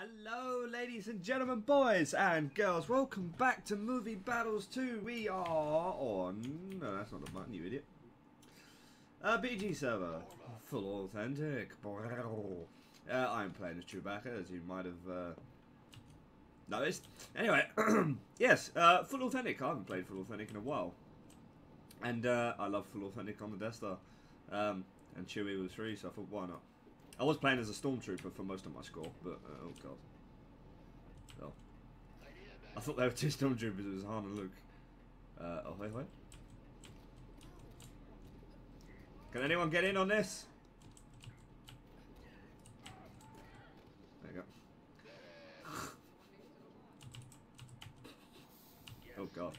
Hello ladies and gentlemen, boys and girls, welcome back to Movie Battles 2. We are on... No, that's not the button, you idiot. BG server. Full authentic. I'm playing as Chewbacca, as you might have noticed. Anyway, yes, full authentic. I haven't played full authentic in a while. And I love full authentic on the Death Star. And Chewie was free, so I thought, why not? I was playing as a stormtrooper for most of my score, but oh god. Oh. I thought there were two stormtroopers, it was Han and Luke. Oh, wait. Can anyone get in on this? There you go. Oh god.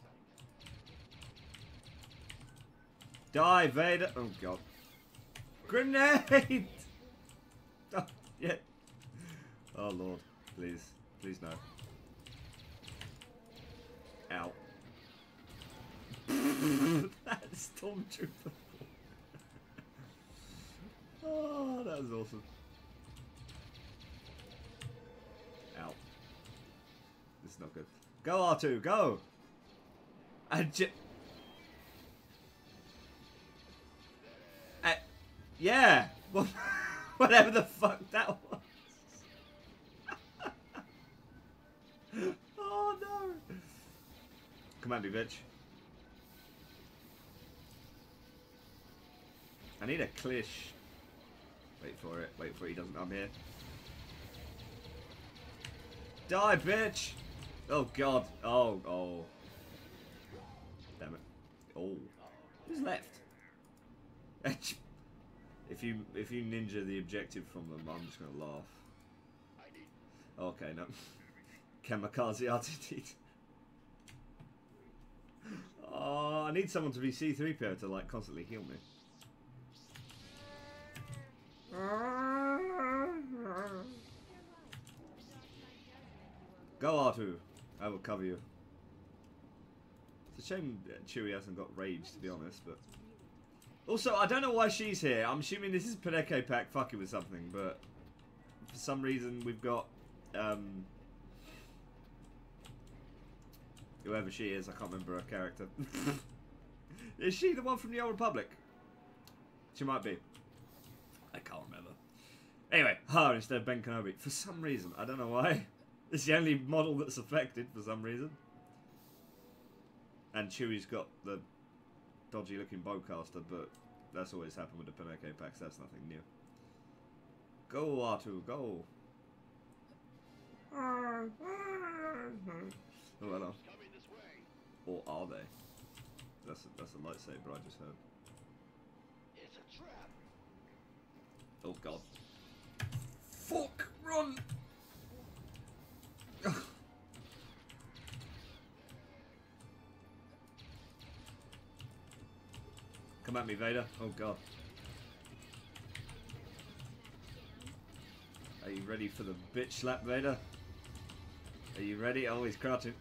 Die, Vader! Oh god. Grenade! Oh, yeah. Oh lord, please. Please no. Ow. That's stormtrooper. Oh, that was awesome. Ow. This is not good. Go R2, go! And yeah! Well, whatever the fuck that was. Oh no! Come at me, bitch. I need a clish. Wait for it. Wait for it. He doesn't come here. Die, bitch! Oh god. Oh. Damn it. Oh. Who's left? If you ninja the objective from them, I'm just gonna laugh. Okay, no. Kamikaze RTT. Oh, I need someone to be C-3PO to like constantly heal me. Go R2. I will cover you. It's a shame Chewie hasn't got rage, to be honest, but... Also, I don't know why she's here. I'm assuming this is Peneke Pack fucking with something, but... For some reason, we've got... whoever she is, I can't remember her character. Is she the one from the Old Republic? She might be. I can't remember. Anyway, her instead of Ben Kenobi. For some reason, I don't know why. It's the only model that's affected for some reason. And Chewie's got the dodgy looking bowcaster, but that's always happened with the Peneke packs, that's nothing new. Go R2, go! Oh, hello. Or are they? That's a lightsaber I just heard. It's a trap. Oh god. Fuck! Run! Come at me, Vader. Oh god. Are you ready for the bitch slap, Vader? Are you ready? Oh, he's crouching.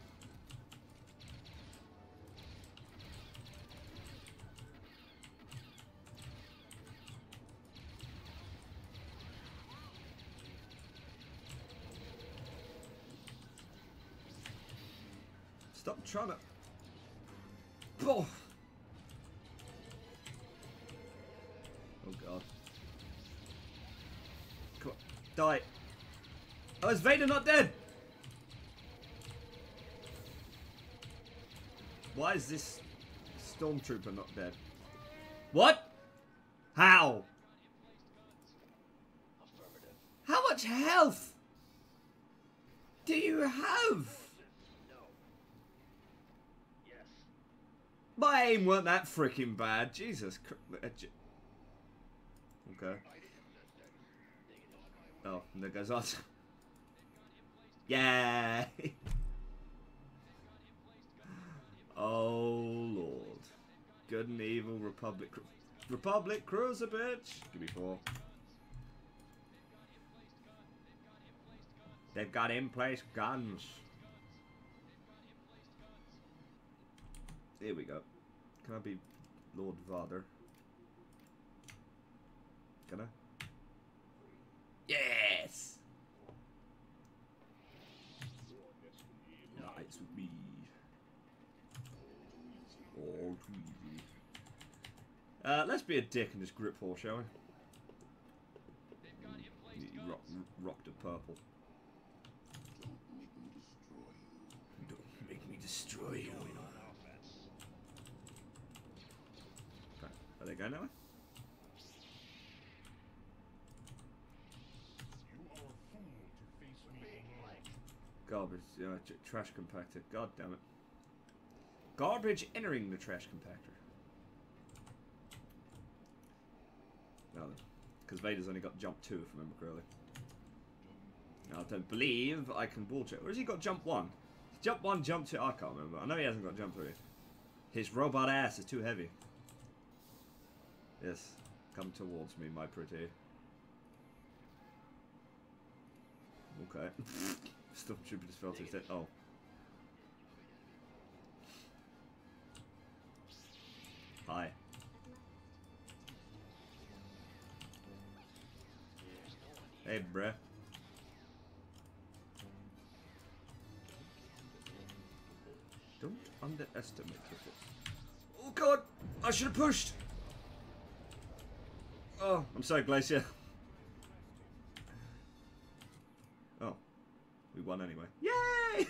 Stop trying to... Oh! Oh god. Come on. Die. Oh, is Vader not dead? Why is this stormtrooper not dead? What? How? Affirmative. How much health do you have? No. Yes. My aim weren't that freaking bad. Jesus Christ. Okay. Oh, and there goes us. Yeah. Oh Lord. Good and evil Republic cruiser, bitch. Give me 4. They've got in place guns. Here we go. Can I be Lord Vader? Can I? Yes! Let's be a dick and just grip horse, shall we? You rocked a purple. Don't make me destroy you. Okay, are they going now? Garbage, trash compactor. God damn it. Garbage entering the trash compactor. No, because Vader's only got jump 2, if I remember correctly. Now, I don't believe I can ball check. Or has he got jump 1? Jump 1, jump 2. I can't remember. I know he hasn't got jump 3. His robot ass is too heavy. Yes, come towards me, my pretty. Okay. Stormtrooper just fell to his death. Oh. Hi. Hey, bruh. Don't underestimate the force. Oh god! I should have pushed! Oh, I'm sorry, Glacier. Oh. We won anyway. Yay!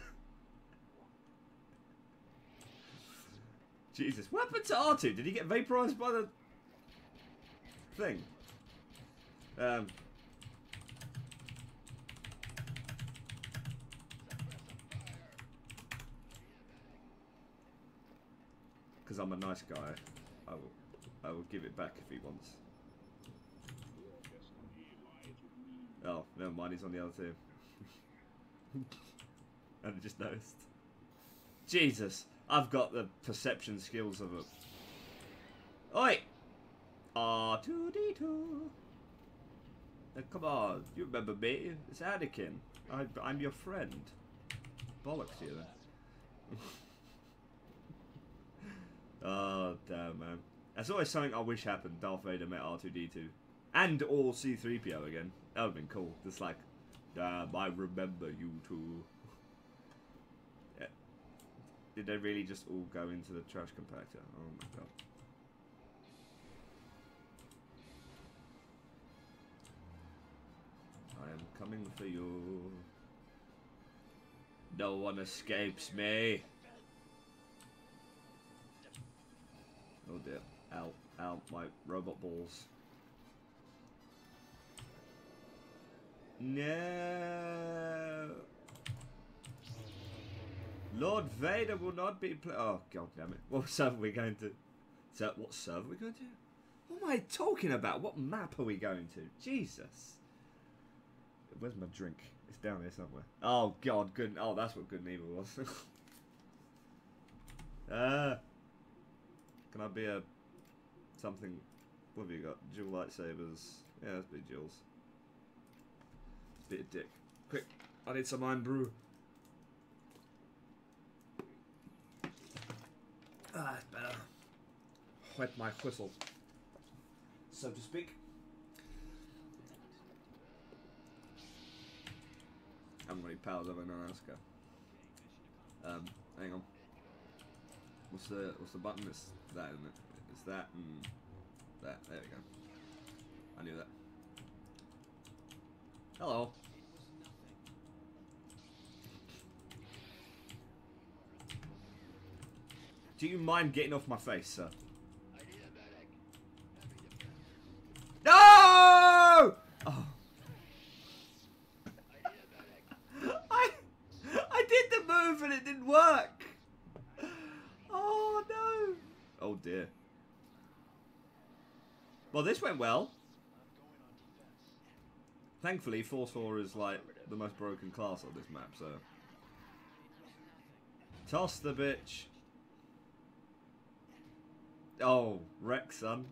Jesus. What happened to R2? Did he get vaporized by the thing? Because I'm a nice guy, I will give it back if he wants. Oh, never mind, he's on the other team. And I just noticed. Jesus, I've got the perception skills of a... Oi! R2-D2. Now, come on, you remember me? It's Anakin. I'm your friend. Bollocks to you then. Oh, damn, man. That's always something I wish happened. Darth Vader met R2-D2. And all C-3PO again. That would have been cool. Just like, damn, I remember you two. Yeah. Did they really just all go into the trash compactor? Oh my god. I am coming for you. No one escapes me. Oh dear. Ow. Ow. My robot balls. No. Lord Vader will not be oh god damn it. What server are we going to? So what server are we going to? What am I talking about? What map are we going to? Jesus. Where's my drink? It's down here somewhere. Oh god, good. Oh, that's what good and evil was. Can I be a something? What have you got? Dual lightsabers. Yeah, let's be duals. Bit of dick. Quick, I need some iron brew. Ah, it's better. Wet my whistle, so to speak. I haven't got any powers over in Alaska. Hang on. What's the button? It's that, isn't it? It's that and that. There we go. I knew that. Hello. Do you mind getting off my face, sir? No! Oh. I did the move and it didn't work. Oh no. Oh dear. Well, this went well. Thankfully, Force 4 is like the most broken class on this map, so. Toss the bitch. Oh, wreck, son.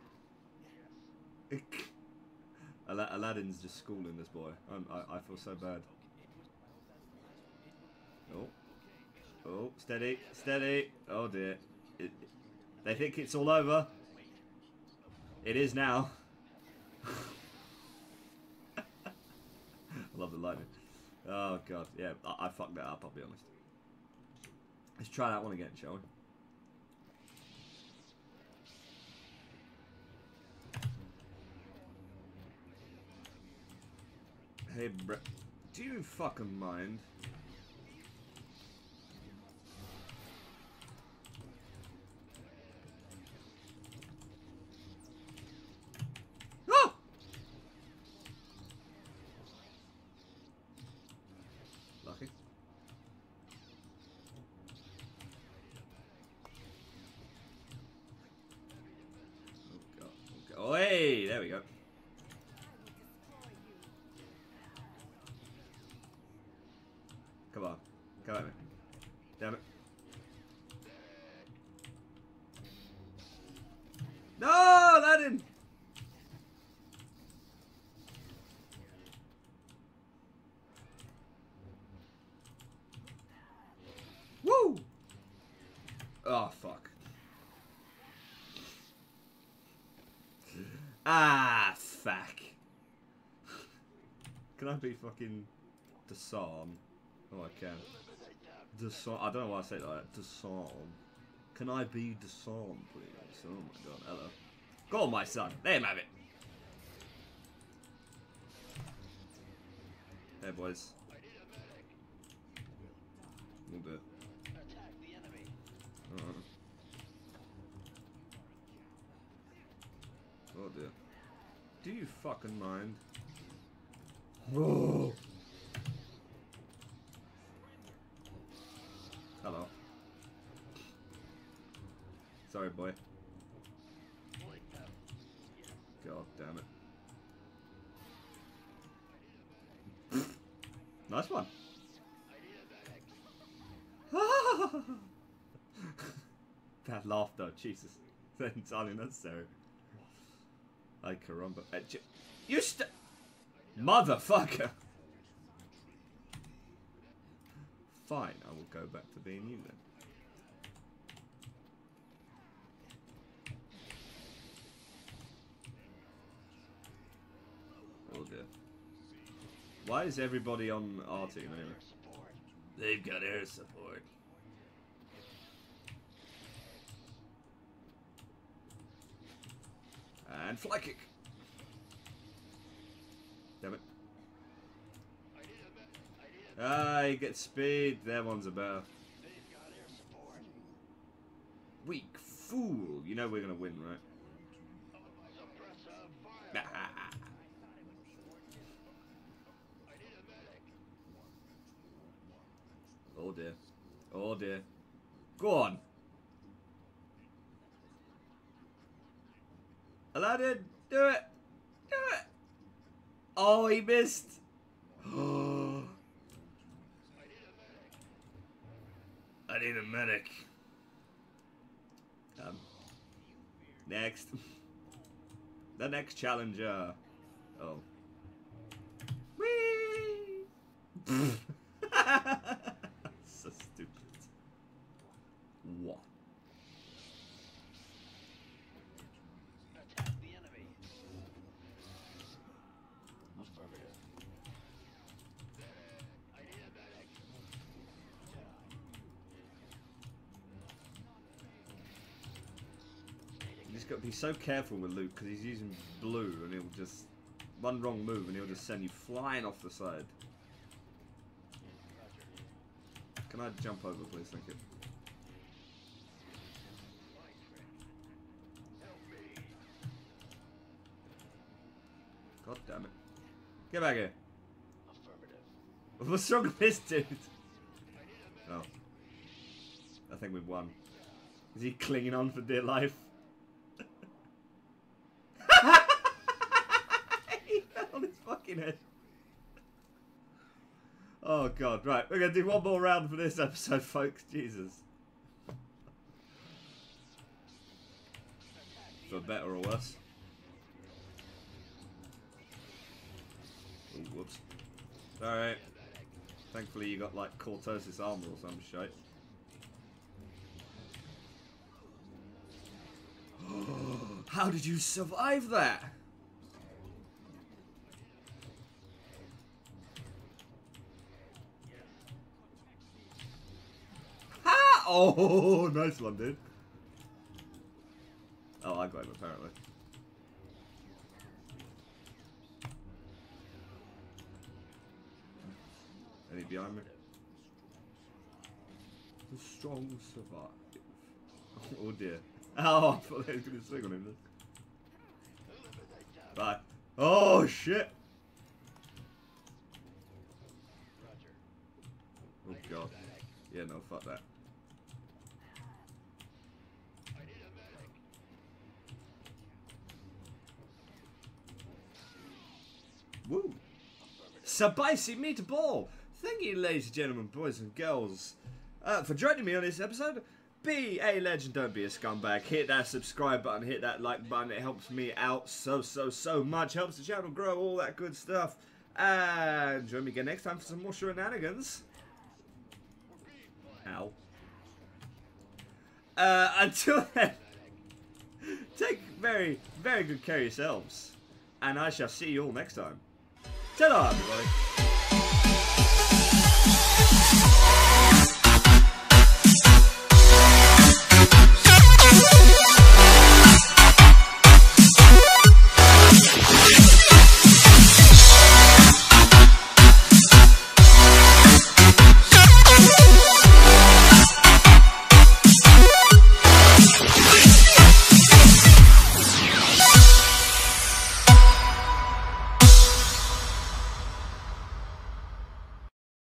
Aladdin's just schooling this boy. I feel so bad. Oh. Oh, steady, steady. Oh dear. They think it's all over. It is now. I love the lightning. Oh god, yeah, I fucked that up, I'll be honest. Let's try that one again, shall we? Hey, bro. Do you fucking mind? Oh! Lucky. Oh god. Oh, hey! There we go. Come on. Come at me. Damn it. No! That didn't. Woo! Oh, fuck. Ah, fuck. Can I be fucking disarm? Oh, I can. Disarm. I don't know why I say it like that. Disarm. Can I be disarmed, please? Oh my god, hello. Go on, my son. There you have it. Hey, boys. We'll do it. Attack the enemy. Oh dear. Do you fucking mind? Whoa. Hello. Sorry, boy. God damn it. Nice one. That laughter, Jesus. That's entirely necessary. Ay caramba. You Motherfucker! Fine, I will go back to being you then. Oh dear. Why is everybody on our team anyway? They've got air support. And fly kick. Damn it. Ah, you get speed. That one's a better. Weak fool. You know we're gonna win, right? Oh dear. Oh dear. Go on. Aladdin, do it. Do it. Oh, he missed. Oh. I need a medic. Next. The next challenger. Oh. Whee! So stupid. What? Attack the enemy. Affirmative. I need a medic. You just got to be so careful with Luke because he's using blue and he'll just one wrong move and he'll just send you flying off the side. Can I jump over, please? Thank you. God damn it! Get back here. Affirmative. What's wrong with this dude? Oh, I think we've won. Is he clinging on for dear life? He fell on his fucking head. Oh god, right, we're gonna do one more round for this episode, folks. Jesus. For better or worse. Oh, whoops. Alright. Thankfully you got like Cortosis armor or some shit. How did you survive that? Ha! Oh, nice one, dude. Oh, I got him apparently. Any behind me? The strong survive. Oh dear. Oh, I thought they was going to swing on him then. Bye. Oh shit! Oh god. Yeah, no, fuck that. Woo! Spicy meatball! Thank you, ladies and gentlemen, boys and girls, for joining me on this episode. Be a legend, don't be a scumbag. Hit that subscribe button, hit that like button. It helps me out so much. Helps the channel grow, all that good stuff. And join me again next time for some more shenanigans. Ow. Until then, take very good care of yourselves. And I shall see you all next time. Ta-da, everybody.